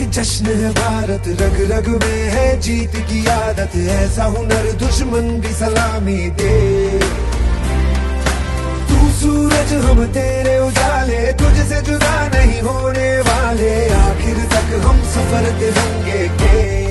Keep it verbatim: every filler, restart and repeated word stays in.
जश्न है भारत, रग रग में है जीत की आदत, ऐसा हुनर दुश्मन भी सलामी दे। तू सूरज हम तेरे उजाले, तुझसे जुदा नहीं होने वाले, आखिर तक हम सफर तिरंगे के।